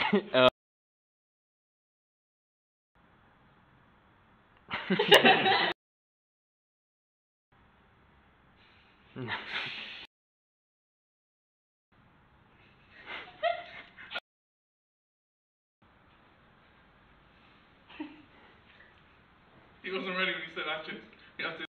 He wasn't ready when you said action. You have to